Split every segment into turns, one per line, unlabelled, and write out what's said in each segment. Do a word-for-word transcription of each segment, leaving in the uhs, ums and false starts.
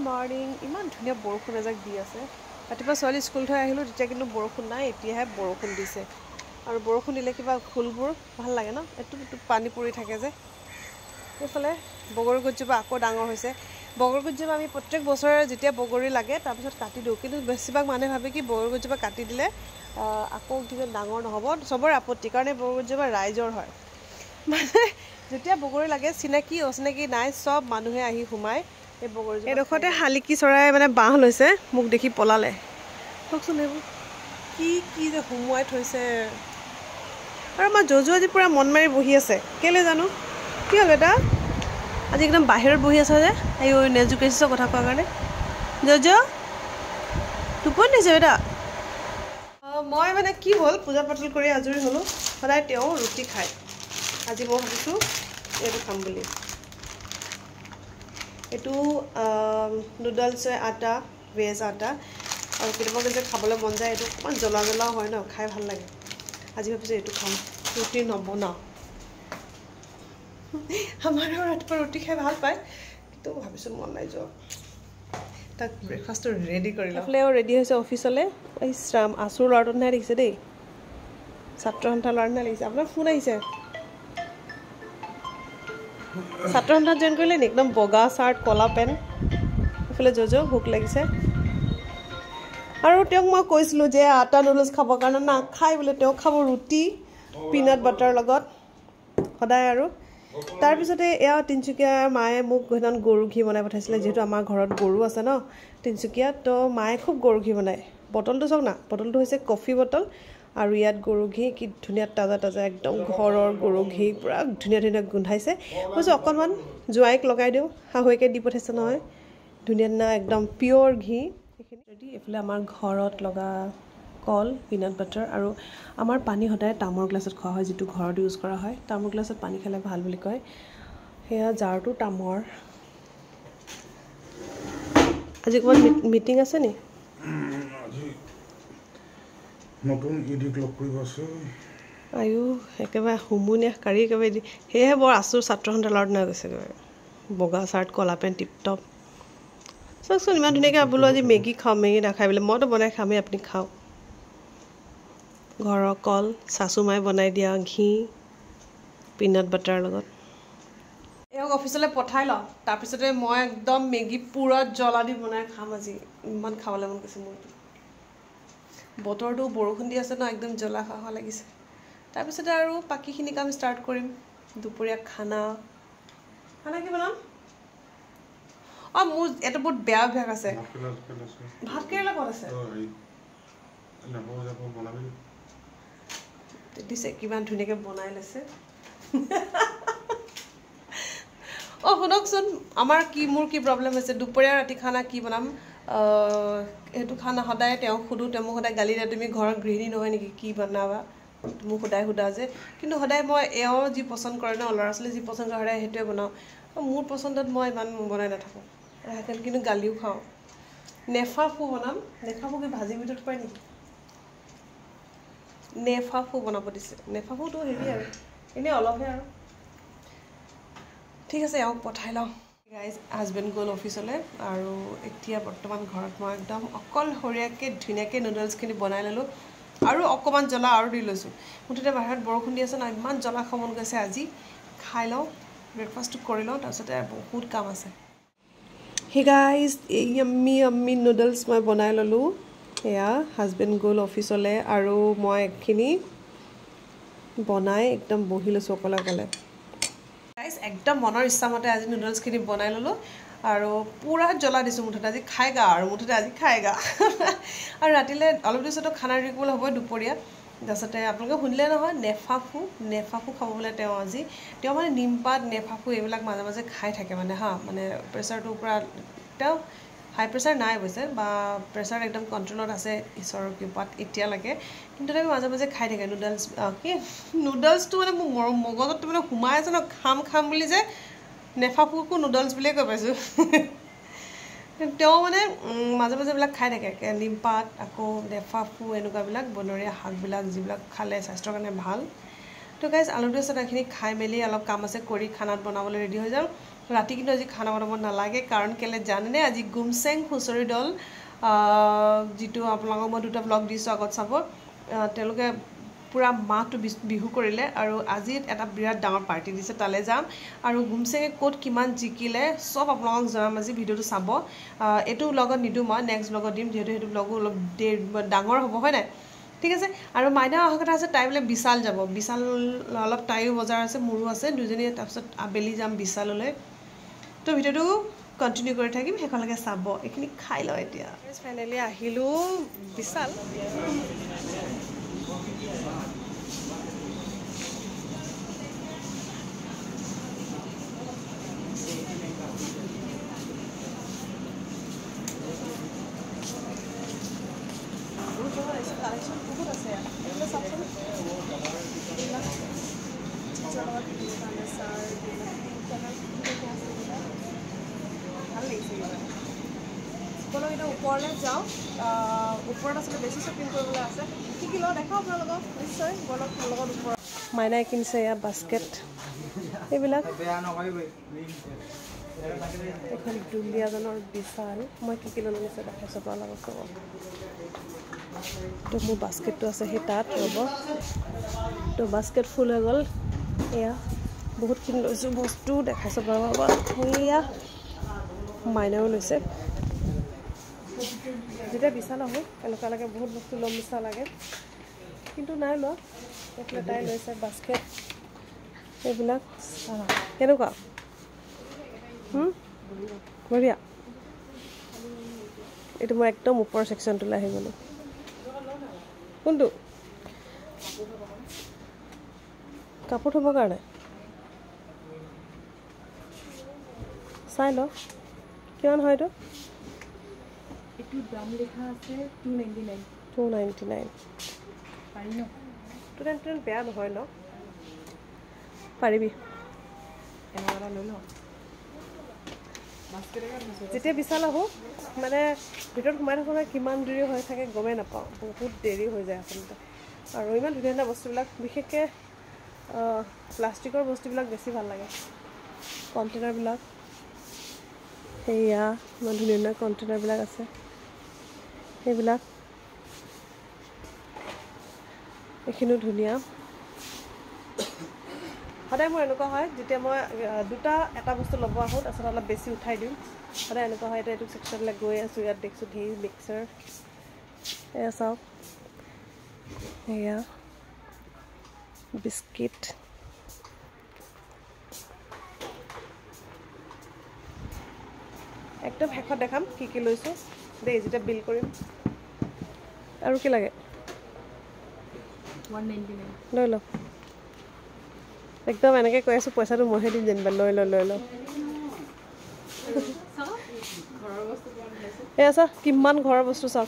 morning ইমান ধুনীয়া বৰষুণ এজাক দি আছে ৰাতিপুৱা ছোৱালী স্কুল থৈ আহিলোঁ তেতিয়া কিন্তু বৰষুণ নাই এতিয়াহে বৰষুণ দিছে আৰু বৰষুণ দিলে কিবা ফুলবোৰ ভাল লাগে ন এটুপ এটুপ পানী পৰি থাকে যে এইফালে বগৰী গছজোপা আকৌ ডাঙৰ হৈছে বগৰী গছজোপা আমি প্ৰত্যেক বছৰে যেতিয়া বগৰী লাগে তাৰপিছত কাটি দিওঁ কিন্তু বেছিভাগ মানুহে ভাবে কি বগৰী গছজোপা কাটি দিলে আকৌ কিবা ডাঙৰ নহ'ব চবৰে আপত্তি কাৰণ এই বগৰী গছজোপা ৰাইজৰ হয় মানে যেতিয়া বগৰী লাগে চিনাকি অচিনাকি নাই চব মানুহে আহি সোমায় এই বগৰী এইডোখৰতে শালিকি চৰাই মানে বাঁহ লৈছে মোক দেখি পলালে চাওকচোন এইবোৰ কি কি যে সোমোৱাই থৈছে আৰু আমাৰ জজু আজি পূৰা মন মাৰি বহি আছে কেলৈ জানো কি হ'ল বেটা আজি একদম বাহিৰত বহি আছে যে এই নেজু কেচিছৰ কথা কোৱাৰ কাৰণে জজু টোপনি দিছে বেটা মই মানে কি হ'ল পূজা পাতল কৰি আজৰি হ'লোঁ সদায় তেওঁ ৰুটি খায় আজি মই ভাবিছোঁ এইটো খাম বুলি এইটো নুডলছ আটা ভেজ আটা আৰু কেতিয়াবা যে খাবলৈ মন যায় এইটো অকণমান জ্বলা জ্বলাও হয় ন খাই ভাল লাগে আজি ভাবিছোঁ এইটো খাম ৰুটি নবনাওঁ আমাৰো ৰাতিপুৱা ৰুটি খাই ভাল পায় কিন্তু ভাবিছোঁ মন নাই যোৱা তাক ব্ৰেকফাষ্টটো ৰেডি কৰি লওঁ এফালেও ৰেডি হৈছে অফিচলৈ এই শ্ৰাম আচুৰ ল'ৰাটোৰ নিচিনা দেখিছে দেই ছাত্ৰ সন্থা ল'ৰাৰ নিচিনা লাগিছে আপোনাৰ ফোন আহিছে ছাত্ৰ সন্থাত জইন কৰিলে নি একদম বগা চাৰ্ট কলা পেণ্ট এইফালে জজু ভোক লাগিছে আৰু তেওঁক মই কৈছিলোঁ যে আটা নুডলছ খাবৰ কাৰণে নাখায় বোলে তেওঁ খাব ৰুটি পিনাট বাটাৰ লগত সদায় আৰু তাৰপিছতে এয়া তিনিচুকীয়াৰ মায়ে মোক সেইদিনাখন গৰু ঘি বনাই পঠাইছিলে যিহেতু আমাৰ ঘৰত গৰু আছে ন তিনিচুকীয়াত তো মায়ে খুব গৰু ঘি বনায় বটলটো চাওক না বটলটো হৈছে কফি বটল আৰু ইয়াত গৰু ঘি কি ধুনীয়া তাজা তাজা একদম ঘৰৰ গৰু ঘি পূৰা ধুনীয়া ধুনীয়া গোন্ধাইছে কৈছোঁ অকণমান জোৱাইক লগাই দিওঁ শাহুৱেকে দি পঠাইছে নহয় ধুনীয়া ধুনীয়া একদম পিয়'ৰ ঘি সেইখিনি ৰেডি এইফালে আমাৰ ঘৰত লগা কল পিনাট বাটাৰ আৰু আমাৰ পানী সদায় তামৰ গ্লাছত খোৱা হয় যিটো ঘৰত ইউজ কৰা হয় তামৰ গ্লাছত পানী খালে ভাল বুলি কয় সেয়া জাৰটো তামৰ আজি ক'ৰবাত মিটিং আছে নি
নতুন ইডিক লগ কৰিব আছে
আয়ো একেবাৰে হুমুনীয়া কাঢ়ি একেবাৰে দি সেয়েহে বৰ আচুৰ ছাত্ৰ সন্থা ল'ৰাটো নাই গৈছে একেবাৰে বগা চাৰ্ট কলা পেণ্ট টিপ টপ চাওকচোন ইমান ধুনীয়াকৈ বোলো আজি মেগী খাওঁ মেগী নাখাই বোলে মইতো বনাই খামেই আপুনি খাওক ঘৰৰ কল চাচু মায়ে বনাই দিয়া ঘি পিনাট বাটাৰ লগত এওঁক অফিচলৈ পঠাই লওঁ তাৰপিছতে মই একদম মেগী পূৰা জ্বলা দি বনাই খাম আজি ইমান খাবলৈ মন গৈছে মোৰ বতৰটো বৰষুণ দি আছে ন একদম জ্বলা খাওঁ লাগিছে তাৰপিছতে আৰু বাকীখিনি কাম ষ্টাৰ্ট কৰিম দুপৰীয়া খানা খানা কি বনাম অঁ মোৰ এটা বহুত বেয়া অভ্যাস আছে ভাত কেৰেলা ক'ত আছে দিছে কিমান ধুনীয়াকৈ বনাই লৈছে অঁ শুনকচোন আমাৰ কি মোৰ কি প্ৰব্লেম হৈছে দুপৰীয়া ৰাতি খানা কি বনাম সেইটো খানা সদায় তেওঁক সোধোঁ তেওঁ মোক সদায় গালি দিয়ে তুমি ঘৰৰ গৃহিণী নহয় নেকি কি বনাবা মোক সদায় সোধা যে কিন্তু সদায় মই এওঁ যি পচন্দ কৰে ন ল'ৰা ছোৱালী যি পচন্দ কৰে সদায় সেইটোৱে বনাওঁ মোৰ পচন্দত মই ইমান বনাই নাথাকোঁ সেইকাৰণে কিন্তু গালিও খাওঁ নেফাফু বনাম নেফাফু কি ভাজিৰ ভিতৰত পায় নেকি নেফাফু বনাব দিছে নেফাফুটো হেৰি আৰু এনেই অলপহে আৰু ঠিক আছে এওঁক পঠাই লওঁ গাইজ হাজবেণ্ড গ'ল অফিচলৈ আৰু এতিয়া বৰ্তমান ঘৰত মই একদম অকলশৰীয়াকৈ ধুনীয়াকৈ নুডলছখিনি বনাই ল'লোঁ আৰু অকণমান জ্বলা আৰু দি লৈছোঁ মুঠতে বাহিৰত বৰষুণ দি আছে ন ইমান জ্বলা খাব মন গৈছে আজি খাই লওঁ ব্ৰেকফাষ্টটো কৰি লওঁ তাৰপিছতে বহুত কাম আছে হে গাইজ এই য়াম্মি য়াম্মি নুডলছ মই বনাই ল'লোঁ এয়া হাজবেণ্ড গ'ল অফিচলৈ আৰু মই এইখিনি বনাই একদম বহি লৈছোঁ অকলে অকলে গাইজ একদম মনৰ ইচ্ছামতে আজি নুডলছখিনি বনাই ল'লোঁ আৰু পূৰা জ্বলা দিছোঁ মুঠতে আজি খাইগা আৰু মুঠতে আজি খাইগা আৰু ৰাতিলৈ অলপ দিছতো খানা ৰেডি কৰিবলৈ হ'ব দুপৰীয়া তাৰপিছতে আপোনালোকে শুনিলে নহয় নেফাফু নেফাফু খাব বোলে তেওঁ আজি তেওঁ মানে নিমপাত নেফাফু এইবিলাক মাজে মাজে খাই থাকে মানে হা মানে প্ৰেছাৰটোৰ পৰা তেওঁ হাই প্ৰেছাৰ নাই অৱশ্যে বা প্ৰেছাৰ একদম কণ্ট্ৰলত আছে ঈশ্বৰৰ কৃপাত এতিয়ালৈকে কিন্তু তেওঁ মাজে মাজে খাই থাকে নুডলছ কি নুডলছটো মানে মোৰ মগজত মানে সোমাই আছে ন খাম খাম বুলি যে নেফাফুকো নুডলছ বুলিয়ে কৈ পাইছোঁ তেওঁ মানে মাজে মাজে এইবিলাক খাই থাকে নিমপাত আকৌ নেফাফু এনেকুৱাবিলাক বনৰীয়া শাকবিলাক যিবিলাক খালে স্বাস্থ্যৰ কাৰণে ভাল তো গাইজ আলু দৈ চটাখিনি খাই মেলি অলপ কাম আছে কৰি খানাত বনাবলৈ ৰেডি হৈ যাওঁ ৰাতি কিন্তু আজি খানা বনাব নালাগে কাৰণ কেলে জানেনে আজি গুমচেং হুঁচৰি দল যিটো আপোনালোকক মই দুটা ব্লগ দিছোঁ আগত চাব তেওঁলোকে পুৰা মাহটো বিহু কৰিলে আৰু আজি এটা বিৰাট ডাঙৰ পাৰ্টি দিছে তালৈ যাম আৰু গুমচেঙে ক'ত কিমান জিকিলে চব আপোনালোকক জনাম আজি ভিডিঅ'টো চাব এইটো ব্লগত নিদিওঁ মই নেক্সট ব্লগত দিম যিহেতু সেইটো ব্লগো অলপ ডাঙৰ হ'ব হয় নাই ঠিক আছে আৰু মাইনা অহা কথা আছে তাই বোলে বিশাল যাব বিশাল অলপ তাইও বজাৰ আছে মোৰো আছে দুজনীয়ে তাৰপিছত আবেলি যাম বিশাললৈ তো ভিডিঅ'টো কণ্টিনিউ কৰি থাকিম শেষলৈকে চাব এইখিনি খাই লওঁ এতিয়া ফাইনেলি আহিলোঁ বিশাল বহুত আছে এইবিলাক চাওকচোন ভাল লাগিছে বলক এতিয়া ওপৰলৈ যাওঁ ওপৰত আচলতে বেছি শ্বপিং কৰিবলৈ আছে কি কি লওঁ দেখাওঁ আপোনালোকক নিশ্চয় বলক মোৰ লগত ওপৰত মাইনাই কিনিছে এয়া বাস্কেট এইবিলাক এখন দুলীয়াজনৰ বিশাল মই কি কি ল'লো নিশ্চয় দেখাইছোঁ আপোনালোকক চাব তো মোৰ বাস্কেটটো আছে সেই তাত ৰ'ব তো বাস্কেট ফুল হৈ গ'ল এয়া বহুতখিনি লৈছোঁ বস্তু দেখাইছোঁ আপোনালোকক সেয়া মাইনাও লৈছে যেতিয়া বিশাল আহোঁ এনেকুৱা লাগে বহুত বস্তু ল'ম নিচিনা লাগে কিন্তু নাই লোৱা এইফালে তাই লৈছে বাস্কেট এইবিলাক কেনেকুৱা বঢ়িয়া এইটো মই একদম ওপৰৰ ছেকশ্যনটোলৈ আহি গ'লোঁ কোনটো কাপোৰ থ'বৰ কাৰণে চাই ল কিমান হয় এইটো
এইটো দাম লিখা আছে two ninety nine
two ninety nine
পাৰি ন
টু নাইণ্টি নাইন বেয়া নহয় ন পাৰিবি
এনেকুৱা এটা লৈ লওঁ
যেতিয়া বিশাল আহোঁ মানে ভিতৰত সোমাই থাকোঁতে কিমান দেৰি হৈ থাকে গমেই নাপাওঁ বহুত দেৰি হৈ যায় আচলতে আৰু ইমান ধুনীয়া ধুনীয়া বস্তুবিলাক বিশেষকৈ প্লাষ্টিকৰ বস্তুবিলাক বেছি ভাল লাগে কণ্টেইনাৰবিলাক সেয়া ইমান ধুনীয়া ধুনীয়া কণ্টেইনাৰবিলাক আছে সেইবিলাক এইখিনিও ধুনীয়া সদায় মোৰ এনেকুৱা হয় যেতিয়া মই দুটা এটা বস্তু ল'ব আহোঁ তাৰপিছত অলপ বেছি উঠাই দিওঁ সদায় এনেকুৱা হয় এতিয়া এইটো ছেকশ্যনলৈ গৈ আছোঁ ইয়াত দেখিছোঁ ধেৰ মিক্সাৰ এয়া চাওক এয়া বিস্কিট একদম শেষত দেখাম কি কি লৈছোঁ দেই যেতিয়া বিল কৰিম আৰু কি লাগে
ওৱান নাইণ্টি নাইন
লৈ লওক একদম এনেকৈ কৈ আছোঁ পইচাটো মইহে দিম যেনিবা লৈ ল লৈ ল এয়া চাওক কিমান ঘৰৰ বস্তু চাওক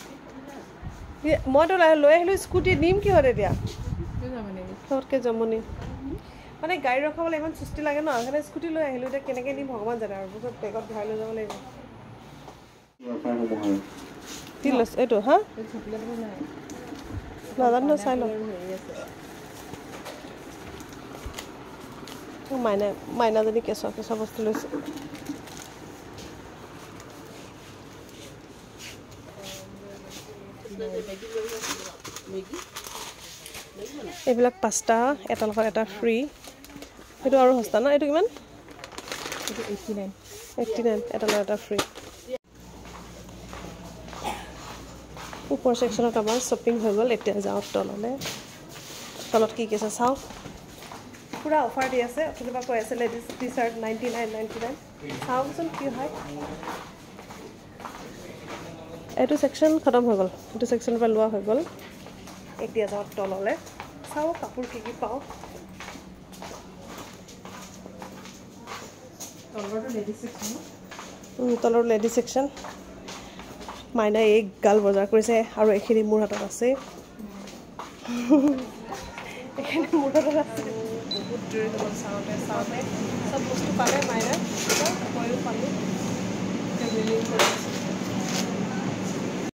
মইতো লৈ আহিলোঁ স্কুটি নিম কিহত এতিয়া চবতকৈ জমনি মানে গাড়ী ৰখাবলৈ ইমান চুস্তি লাগে ন সেইকাৰণে স্কুটি লৈ আহিলোঁ এতিয়া কেনেকৈ নিম ভগৱান জানে আৰু পিছত বেগত ভৰাই লৈ যাব লাগিব কি লৈছে এইটো হা নাজানো চাই লওঁ মাইনা মাইনাজনী কেঁচুৱা কেঁচুৱা বস্তু লৈছে এইবিলাক পাঁচটা এটাৰ লগত এটা ফ্ৰী সেইটো আৰু সস্তা ন এইটো কিমান
এইটটি নাইন
এইটটি নাইন এটাৰ লগত এটা ফ্ৰী ওপৰ ছেকশ্যনত আমাৰ শ্বপিং হৈ গ'ল এতিয়া যাওঁ তললৈ তলত কি কি আছে চাওঁ পুৰা অফাৰ দি আছে অথনিৰ পৰা কৈ আছে ladies T shirt ninety nine ninety nine চাওকচোন কি হয় এইটো ছেকশ্যন খতম হৈ গ'ল এইটো ছেকশ্যনৰ পৰা লোৱা হৈ গ'ল এতিয়া যাওঁ তললৈ চাওঁ কাপোৰ কি কি পাওঁ
তলৰটো লেডিজ ছেকশ্যন
তলৰ লেডিজ ছেকশ্যন মাইনাই এই গাল বজাৰ কৰিছে আৰু এইখিনি মোৰ হাতত আছে এইখিনি মোৰ হাতত আছে বহুত দেৰি হ'ল চাওঁতে চাওঁতে চব বস্তু পালে মাইনাই ময়ো পালোঁ এতিয়া বিলিং কৰি আছোঁ